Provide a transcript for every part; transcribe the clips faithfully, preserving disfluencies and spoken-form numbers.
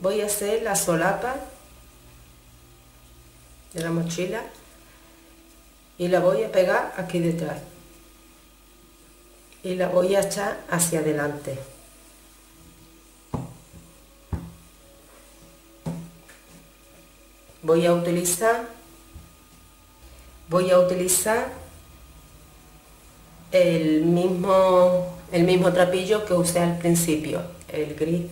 voy a hacer la solapa de la mochila y la voy a pegar aquí detrás y la voy a echar hacia adelante. Voy a utilizar voy a utilizar el mismo el mismo trapillo que usé al principio, el gris,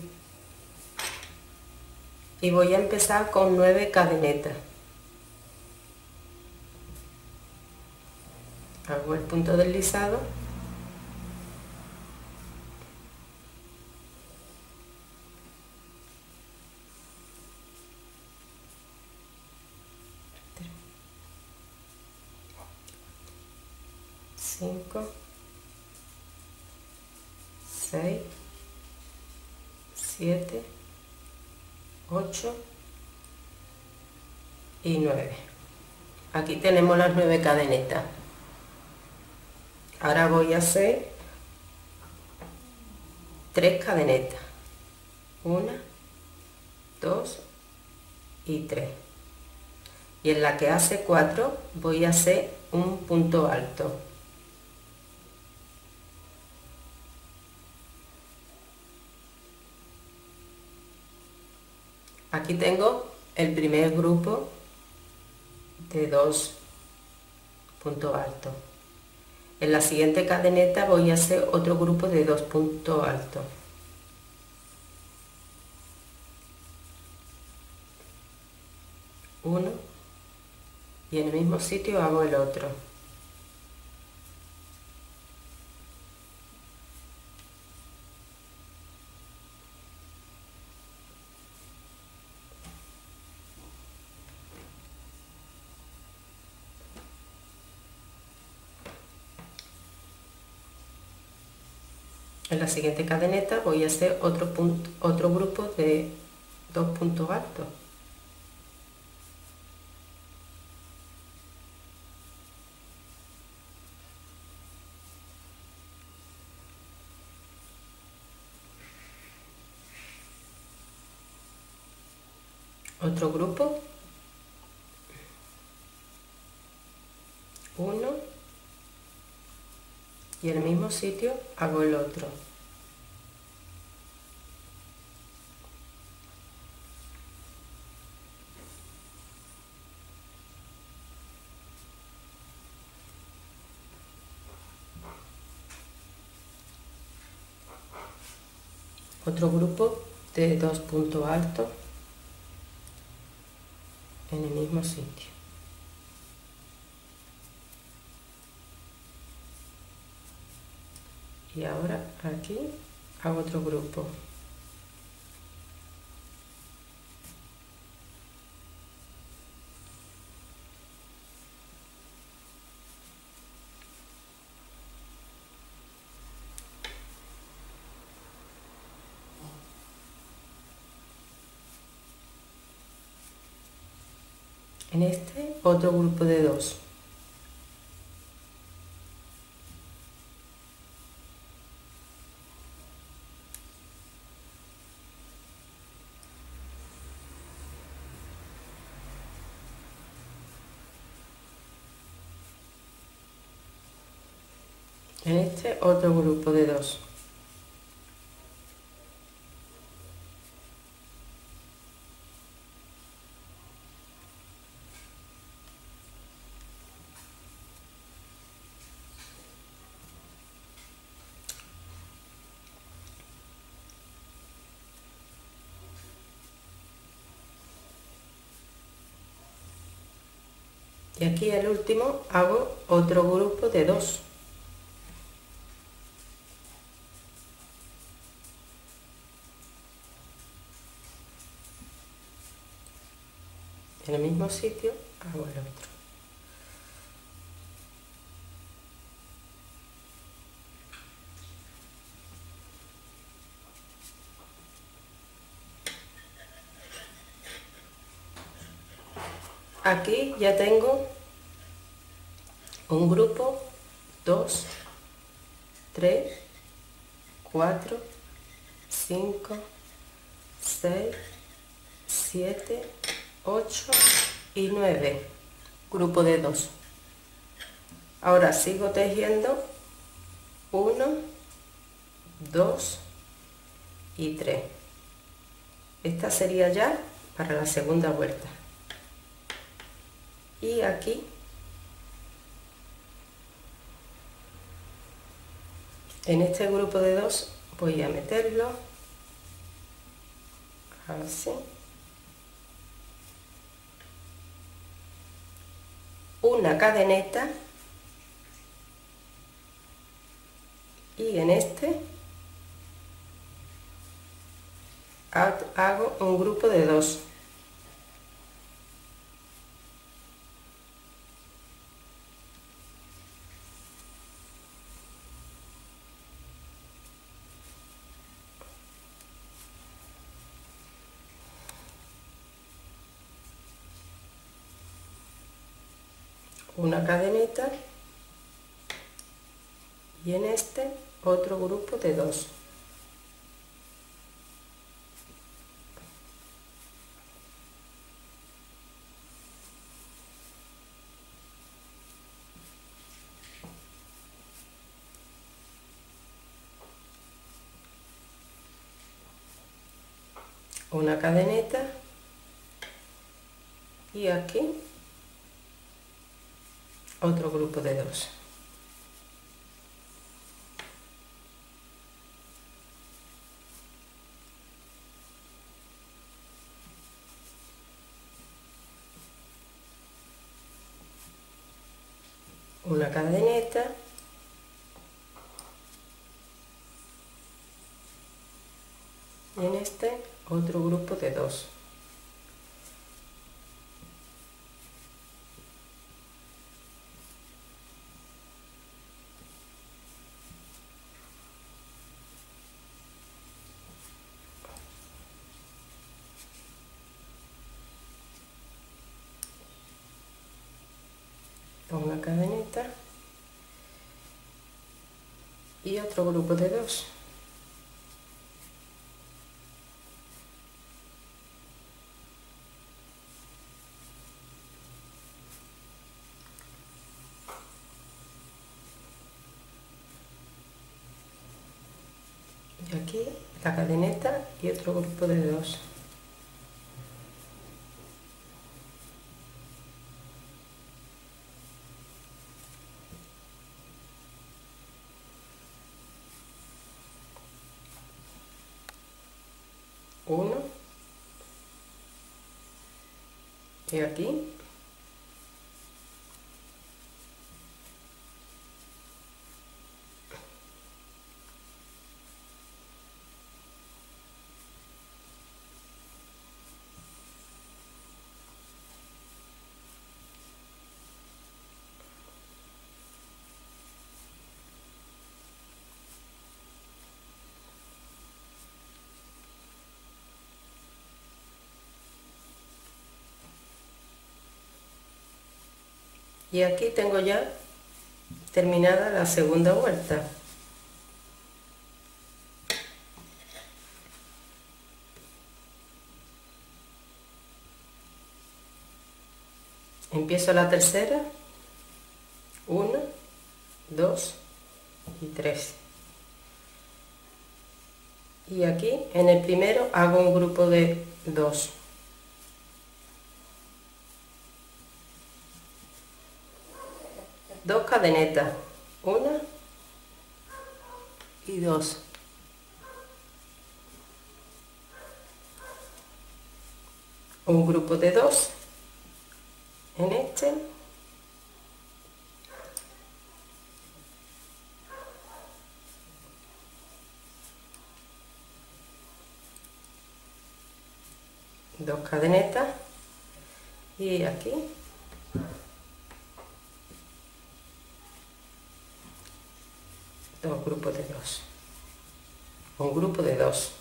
y voy a empezar con nueve cadenetas. Hago el punto deslizado cinco, seis, siete, ocho y nueve. Aquí tenemos las nueve cadenetas. Ahora voy a hacer tres cadenetas, una, dos y tres, y en la que hace cuatro voy a hacer un punto alto. Aquí tengo el primer grupo de dos puntos altos. En la siguiente cadeneta voy a hacer otro grupo de dos puntos altos. Uno, y en el mismo sitio hago el otro. En la siguiente cadeneta voy a hacer otro punto, otro grupo de dos puntos altos. Otro grupo, uno, y en el mismo sitio hago el otro. Otro grupo de dos puntos altos en el mismo sitio. Y ahora aquí hago otro grupo. En este otro grupo de dos. En este otro grupo de dos. Y aquí el último hago otro grupo de dos. En el mismo sitio hago el otro. Aquí ya tengo un grupo, dos, tres, cuatro, cinco, seis, siete, ocho y nueve, grupo de dos. Ahora sigo tejiendo uno, dos y tres. Esta sería ya para la segunda vuelta. Y aquí en este grupo de dos voy a meterlo así, una cadeneta, y en este hago un grupo de dos. Una cadeneta, y en este otro grupo de dos. Una cadeneta, y aquí otro grupo de dos. Una cadeneta, y en este otro grupo de dos. Una cadeneta y otro grupo de dos. Y aquí la cadeneta y otro grupo de dos. Uno, y aquí y aquí tengo ya terminada la segunda vuelta. Empiezo la tercera, uno, dos y tres. Y aquí en el primero hago un grupo de dos. Dos cadenetas, una y dos. Un grupo de dos en este. Dos cadenetas y aquí dos grupos de dos, un grupo de dos,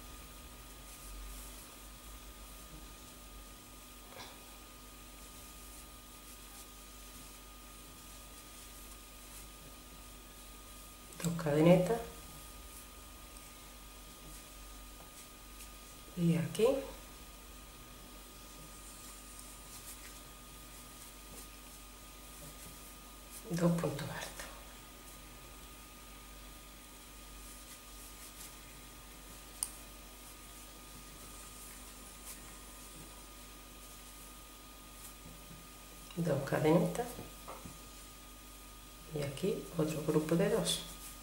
dos cadenetas y aquí dos puntos altos. Dos cadenitas y aquí otro grupo de dos.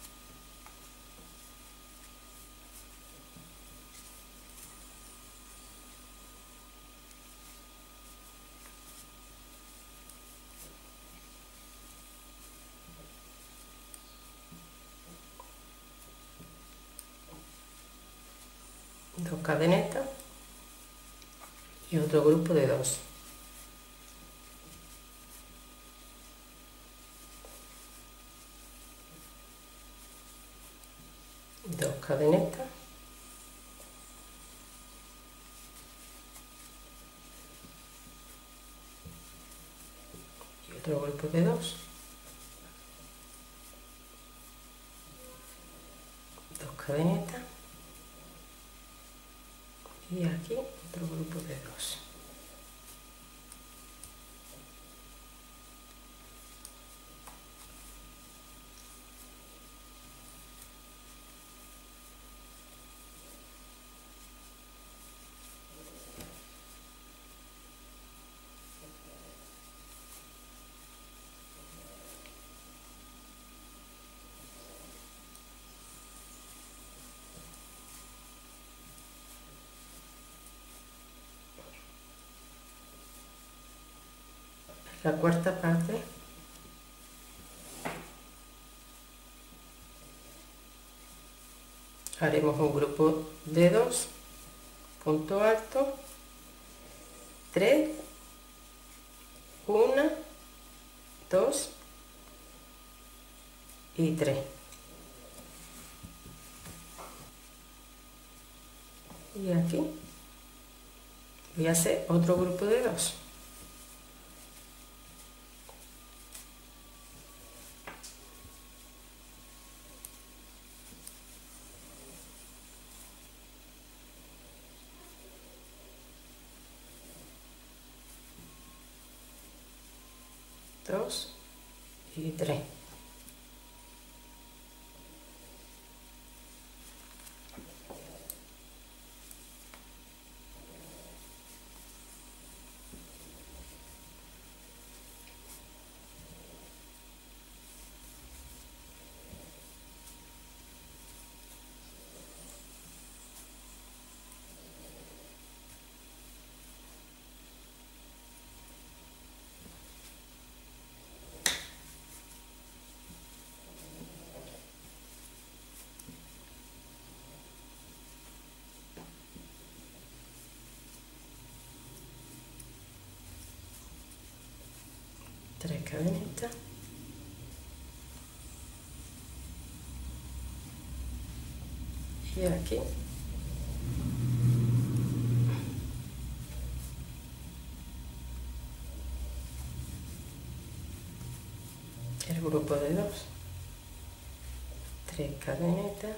Dos cadenetas y otro grupo de dos. Dos cadenetas y otro grupo de dos. Dos cadenetas y aquí otro grupo de dos. La cuarta parte haremos un grupo de dos, punto alto, tres, una, dos y tres. Y aquí voy a hacer otro grupo de dos. Dos y tres. Tres cadenitas y aquí el grupo de dos, tres cadenitas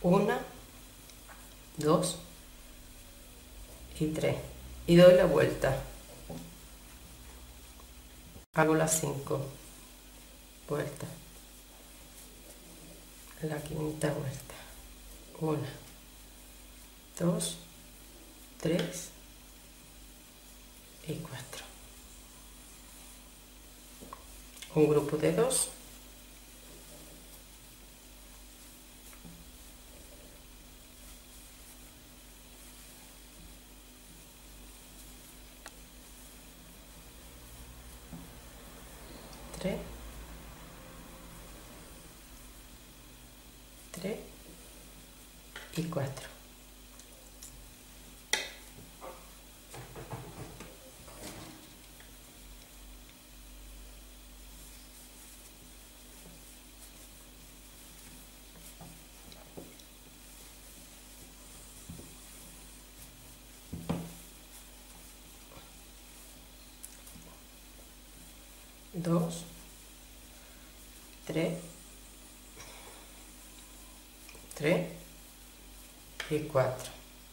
Una, dos y tres. Y doy la vuelta. Hago las cinco vueltas. La quinta vuelta. Una, dos, tres y cuatro. Un grupo de dos. Tres. Tres y cuatro. Dos, tres, tres y cuatro.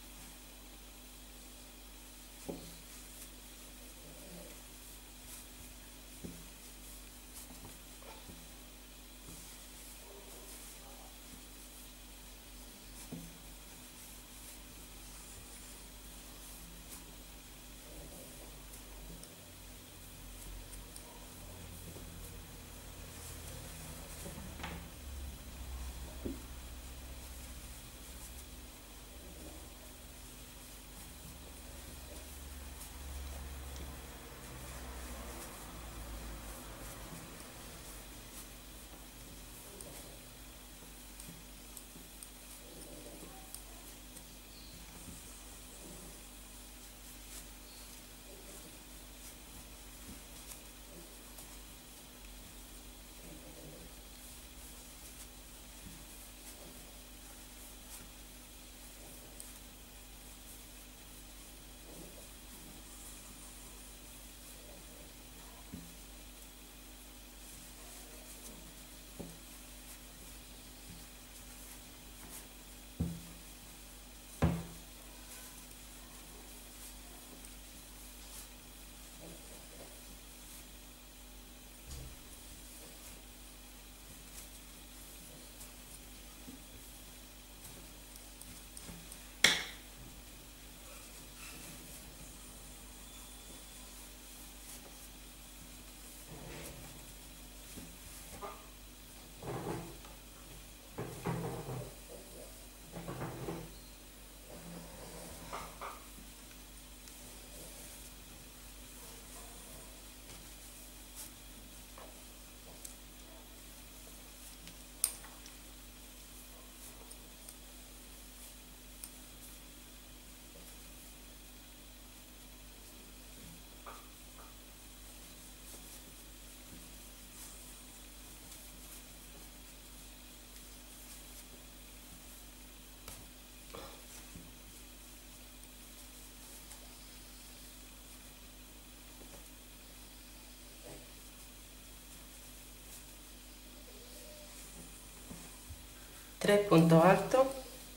Tres puntos altos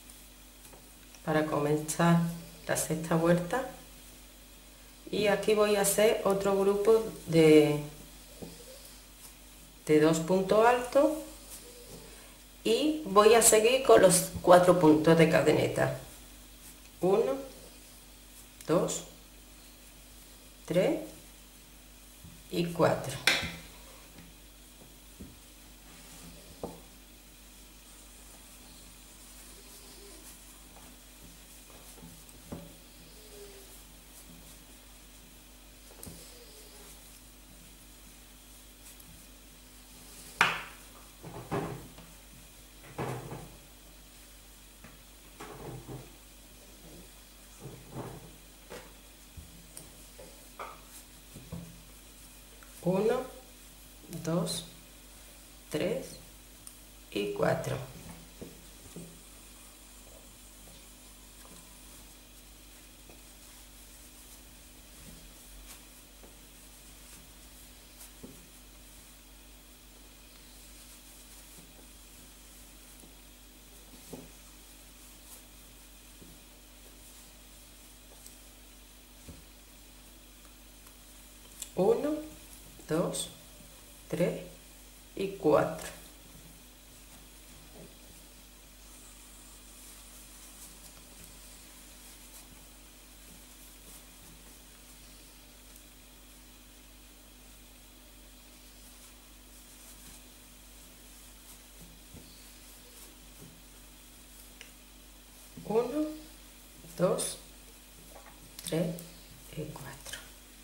para comenzar la sexta vuelta, y aquí voy a hacer otro grupo de, de dos puntos altos y voy a seguir con los cuatro puntos de cadeneta. Uno, dos, tres y cuatro. Uno, dos, tres y cuatro. uno, dos, tres y cuatro. uno, dos, tres y cuatro.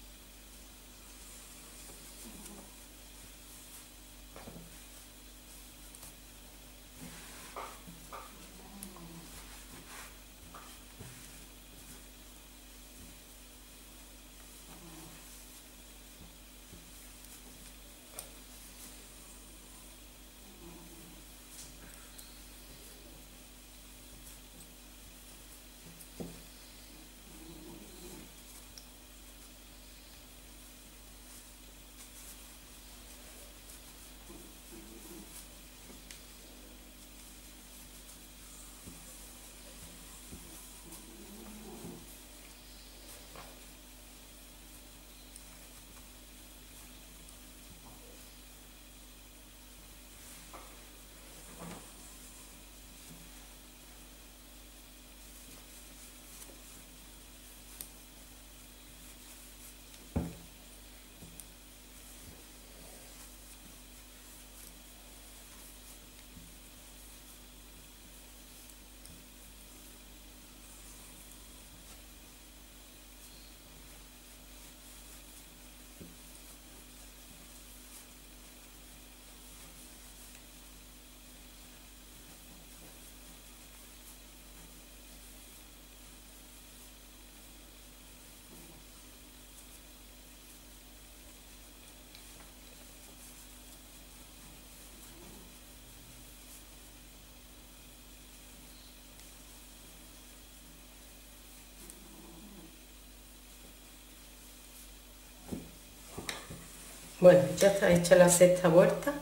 Bueno, ya está hecha la sexta vuelta.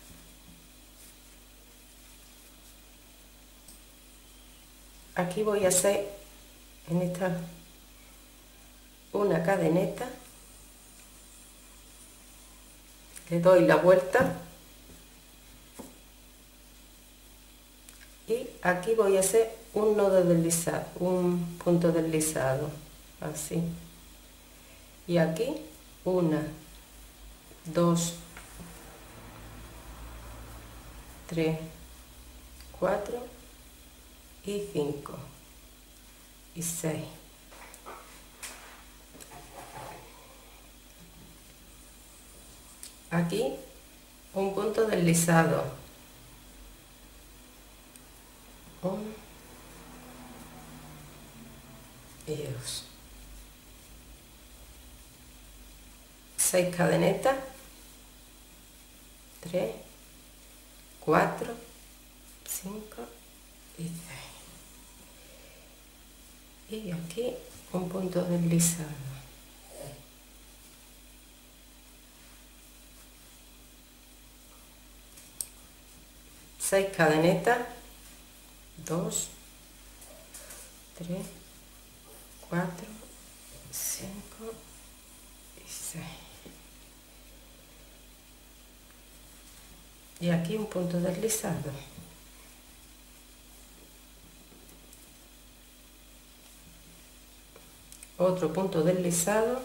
Aquí voy a hacer en esta una cadeneta, le doy la vuelta y aquí voy a hacer un nodo deslizado, un punto deslizado, así, y aquí una, dos, tres, cuatro y cinco y seis. Aquí un punto deslizado, uno y dos, seis cadenetas, tres, cuatro, cinco y seis, y aquí un punto deslizado. seis cadenetas, dos, tres, cuatro, cinco y seis. Y aquí un punto deslizado. Otro punto deslizado.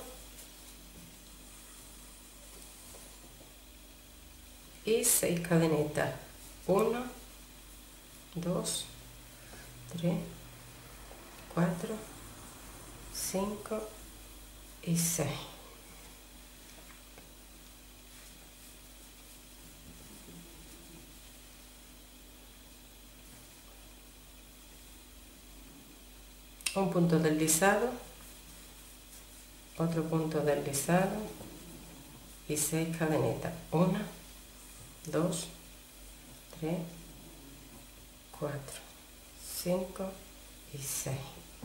Y seis cadenetas. uno, dos, tres, cuatro, cinco y seis. Un punto deslizado, otro punto deslizado y seis cadenetas. uno, dos, tres, cuatro, cinco y seis.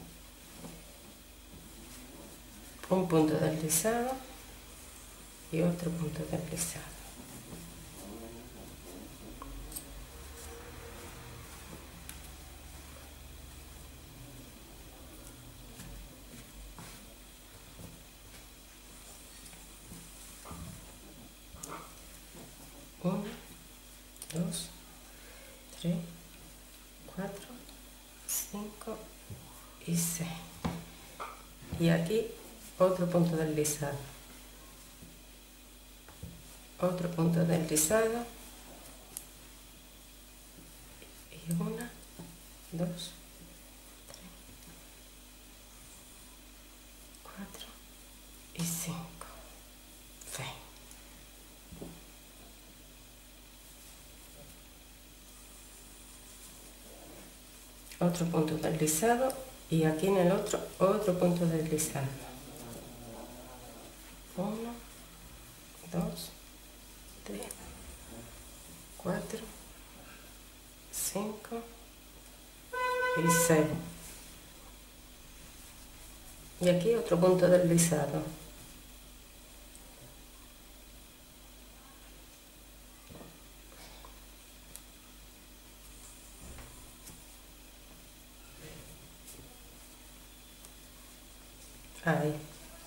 Un punto deslizado y otro punto deslizado. dos, tres, cuatro, cinco y seis. Y aquí otro punto deslizado, otro punto deslizado, y una, dos, tres, cuatro y cinco, seis. Otro punto deslizado y aquí en el otro otro punto deslizado. Uno, dos, tres, cuatro, cinco y seis. Y aquí otro punto deslizado. Ahí.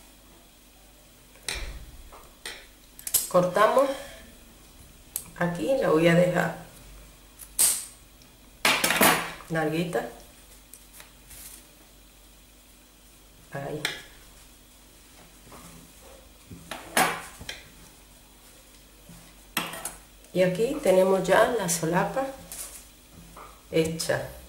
Cortamos aquí, la voy a dejar larguita. Ahí. Y aquí tenemos ya la solapa hecha.